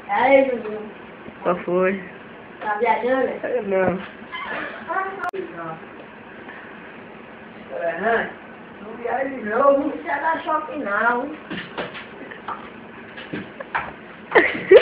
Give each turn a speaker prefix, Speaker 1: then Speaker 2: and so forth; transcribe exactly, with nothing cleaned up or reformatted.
Speaker 1: Aí, Júnior.
Speaker 2: Qual foi?
Speaker 1: Tá viajando?
Speaker 2: Não.
Speaker 1: É, não viaja de novo, não precisa dar choque não.